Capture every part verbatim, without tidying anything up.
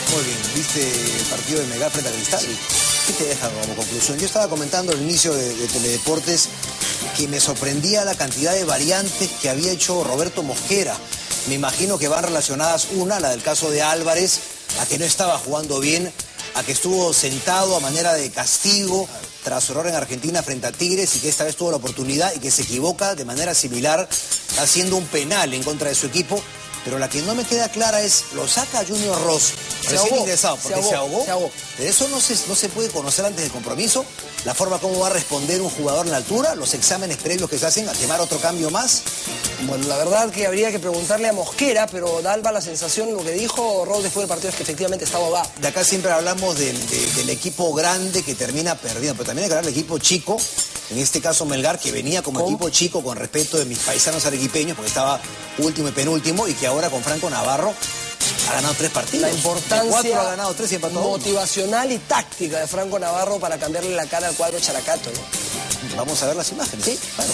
Muy bien, ¿viste el partido de Melgar frente a Cristal? Sí. ¿Qué te deja como conclusión? Yo estaba comentando al inicio de, de Teledeportes que me sorprendía la cantidad de variantes que había hecho Roberto Mosquera. Me imagino que van relacionadas, una, la del caso de Álvarez, a que no estaba jugando bien, a que estuvo sentado a manera de castigo tras su error en Argentina frente a Tigres y que esta vez tuvo la oportunidad y que se equivoca de manera similar haciendo un penal en contra de su equipo. Pero la que no me queda clara es, lo saca Junior Ross, recién ingresado, porque se ahogó. Se ahogó. De eso no se, no se puede conocer antes del compromiso, la forma como va a responder un jugador en la altura, los exámenes previos que se hacen, a quemar otro cambio más. Bueno, la verdad que habría que preguntarle a Mosquera, pero da Alba la sensación, lo que dijo Ross después del partido es que efectivamente estaba ahogado. De acá siempre hablamos del, de, del equipo grande que termina perdiendo, pero también hay que hablar del equipo chico, en este caso Melgar, que venía como ¿Cómo? equipo chico con respeto de mis paisanos arequipeños, porque estaba último y penúltimo, y que ahora con Franco Navarro ha ganado tres partidos. La importancia de cuatro ha ganado tres y empató motivacional y táctica de Franco Navarro para cambiarle la cara al cuadro Characato, ¿no? Vamos a ver las imágenes. Sí, claro.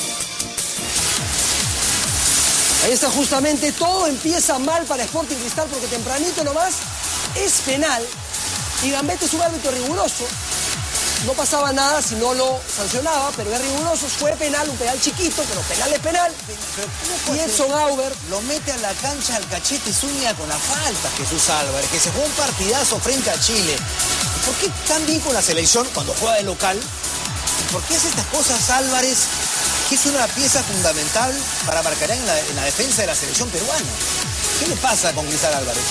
Ahí está justamente, todo empieza mal para Sporting Cristal porque tempranito nomás es penal y Gambetta es un árbitro riguroso. No pasaba nada si no lo sancionaba, pero es riguroso, fue penal, un penal chiquito, pero penal es penal. Y Edson Auber lo mete a la cancha al Cachete Zúñiga con la falta, Jesús Álvarez, que se jugó un partidazo frente a Chile. ¿Por qué tan bien con la selección cuando juega de local? ¿Por qué hace estas cosas Álvarez, que es una pieza fundamental para marcar en la, en la defensa de la selección peruana? ¿Qué le pasa con Cristal Álvarez?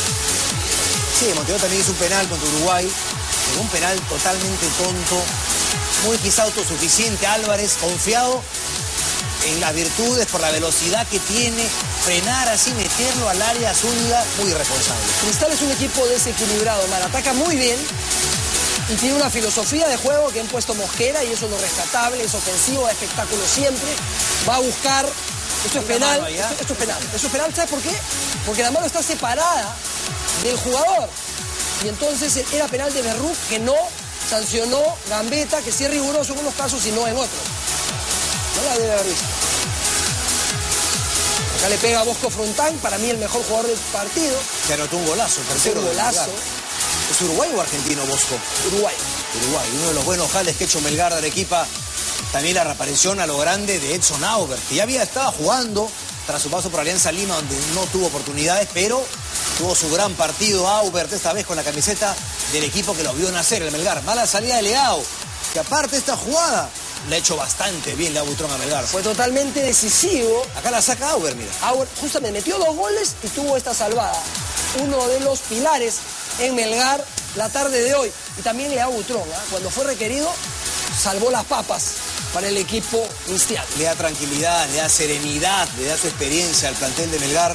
Sí, Montevideo también hizo un penal contra Uruguay. Un penal totalmente tonto, muy quizá autosuficiente. Álvarez confiado en las virtudes por la velocidad que tiene, frenar así, meterlo al área Zúñiga, muy irresponsable. Cristal es un equipo desequilibrado, mal ataca muy bien y tiene una filosofía de juego que han puesto Mosquera y eso es lo rescatable, es ofensivo, da espectáculo siempre, va a buscar, esto es penal, esto, esto es penal, esto es penal, ¿sabes por qué? Porque la mano está separada del jugador. Y entonces era penal de Berruc que no sancionó Gambetta, que sí es riguroso en unos casos y no en otros. No la debe haber visto. Acá le pega a Bosco Frontán, para mí el mejor jugador del partido. Se anotó un golazo, tercero. Un golazo. ¿Es Uruguay o argentino Bosco? Uruguay. Uruguay, uno de los buenos jales que ha hecho Melgar de Arequipa. También la reaparición a lo grande de Edson Auber, que ya había estado jugando tras su paso por Alianza Lima, donde no tuvo oportunidades, pero tuvo su gran partido Aubert, esta vez con la camiseta del equipo que lo vio nacer, el Melgar. Mala salida de Leao, que aparte esta jugada le ha hecho bastante bien Leao Buitrón a Melgar. Fue totalmente decisivo. Acá la saca Aubert, mira. Aubert justamente metió dos goles y tuvo esta salvada. Uno de los pilares en Melgar la tarde de hoy. Y también Leao Buitrón, ¿eh? Cuando fue requerido, salvó las papas para el equipo cristiano. Le da tranquilidad, le da serenidad, le da su experiencia al plantel de Melgar.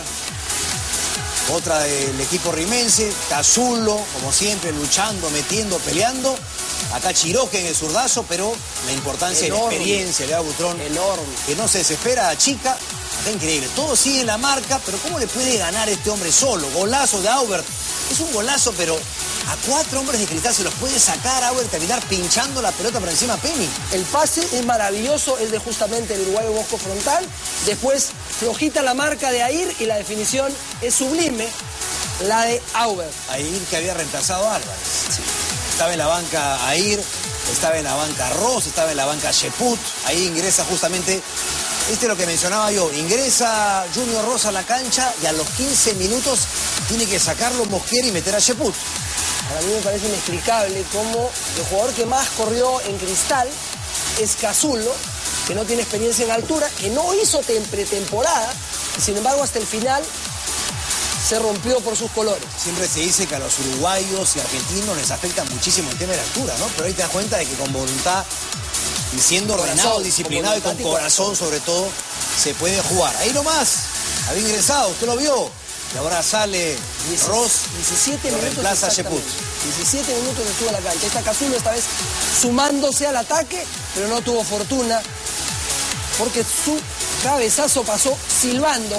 Otra del equipo rimense, Cazulo, como siempre, luchando, metiendo, peleando. Acá Chiroque en el zurdazo, pero la importancia enorme, y la experiencia, Leao Buitrón. Enorme. Que no se desespera a Chica. Acá increíble. Todo sigue en la marca, pero ¿cómo le puede ganar este hombre solo? Golazo de Aubert. Es un golazo, pero a cuatro hombres de Cristal se los puede sacar a Aubert, terminar pinchando la pelota por encima a Penny. El pase es maravilloso, es de justamente el uruguayo Bosco Frontal. Después flojita la marca de Air y la definición es sublime, la de Aubert. Air que había reemplazado a Álvarez. Sí. Estaba en la banca Air, estaba en la banca Ross, estaba en la banca Cheput. Ahí ingresa justamente, este es lo que mencionaba yo, ingresa Junior Ross a la cancha y a los quince minutos tiene que sacarlo Mosquera y meter a Cheput. A mí me parece inexplicable cómo el jugador que más corrió en Cristal es Cazulo, que no tiene experiencia en altura, que no hizo pretemporada, y sin embargo hasta el final se rompió por sus colores. Siempre se dice que a los uruguayos y argentinos les afecta muchísimo el tema de la altura, ¿no? Pero ahí te das cuenta de que con voluntad y siendo ordenado, disciplinado y con corazón sobre todo, se puede jugar. Ahí nomás, había ingresado, usted lo vio. Y ahora sale Ross, diecisiete lo minutos reemplaza a Cheput. diecisiete minutos estuvo a la cancha. Ahí está Cazulo esta vez sumándose al ataque, pero no tuvo fortuna porque su cabezazo pasó silbando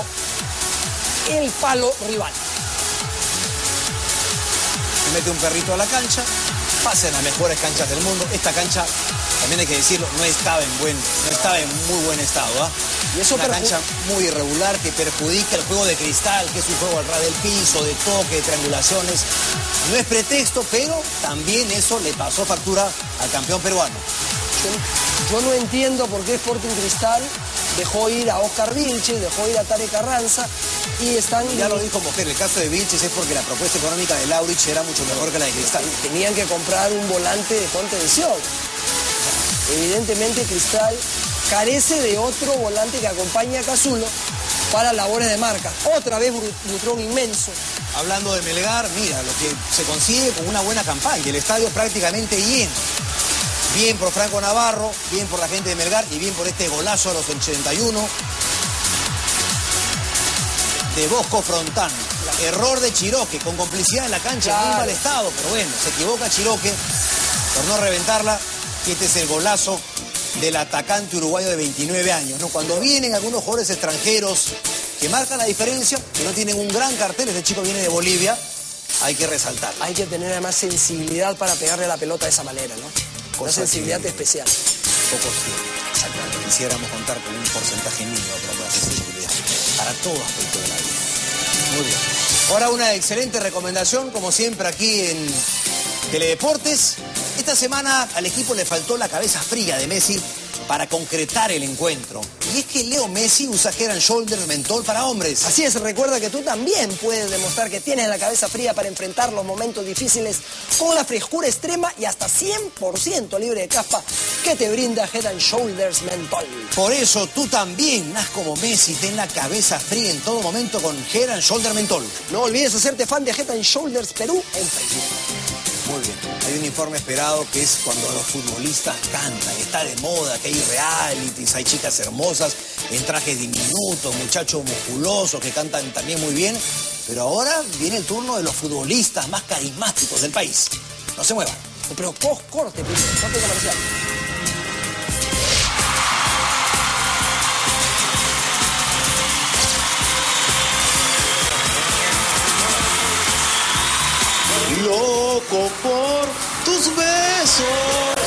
el palo rival. Se mete un perrito a la cancha, pasa en las mejores canchas del mundo. Esta cancha, también hay que decirlo, no estaba en buen, no estaba en muy buen estado, ¿ah? ¿eh? Y eso una perju- cancha muy irregular que perjudica el juego de Cristal, que es un juego al ras del piso, de toque, de triangulaciones. No es pretexto, pero también eso le pasó factura al campeón peruano. Yo, yo no entiendo por qué Sporting Cristal dejó ir a Oscar Vilches, dejó ir a Tarek Carranza y están... Ya lo dijo Mosquera, el caso de Vilches es porque la propuesta económica de Laurich era mucho mejor que la de Cristal. Tenían que comprar un volante de contención. Evidentemente Cristal carece de otro volante que acompañe a Casulo para labores de marca. Otra vez Butrón inmenso. Hablando de Melgar, mira, lo que se consigue con una buena campaña. El estadio prácticamente lleno. Bien por Franco Navarro, bien por la gente de Melgar y bien por este golazo a los ochenta y uno de Bosco Frontán. Error de Chiroque, con complicidad en la cancha, Claro. en muy mal estado, pero bueno, se equivoca Chiroque por no reventarla. Y este es el golazo del atacante uruguayo de veintinueve años, ¿no? Cuando vienen algunos jugadores extranjeros que marcan la diferencia, que no tienen un gran cartel, este chico viene de Bolivia, hay que resaltar. Hay que tener además sensibilidad para pegarle la pelota de esa manera, ¿no? Una Cosa sensibilidad que- especial. Pocos exactamente. Quisiéramos contar con un porcentaje mínimo para la sensibilidad, para todo aspecto de la vida. Muy bien. Ahora una excelente recomendación, como siempre aquí en Teledeportes. Esta semana al equipo le faltó la cabeza fría de Messi para concretar el encuentro. Y es que Leo Messi usa Head and Shoulders mentol para hombres. Así es, recuerda que tú también puedes demostrar que tienes la cabeza fría para enfrentar los momentos difíciles con la frescura extrema y hasta cien por ciento libre de caspa que te brinda Head and Shoulders Mentol. Por eso tú también, haz como Messi, ten la cabeza fría en todo momento con Head and Shoulders mentol. No olvides hacerte fan de Head and Shoulders Perú en Facebook. Muy bien. Hay un informe esperado que es cuando los futbolistas cantan. Está de moda, que hay realities, hay chicas hermosas en trajes diminutos, muchachos musculosos que cantan también muy bien. Pero ahora viene el turno de los futbolistas más carismáticos del país. No se muevan. Pero post corte, primero, corte comercial. Loco por tus besos.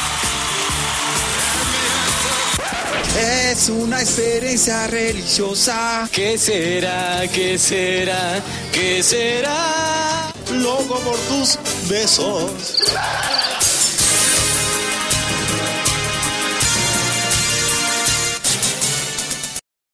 Es una experiencia religiosa. ¿Qué será? ¿Qué será? ¿Qué será? Loco por tus besos.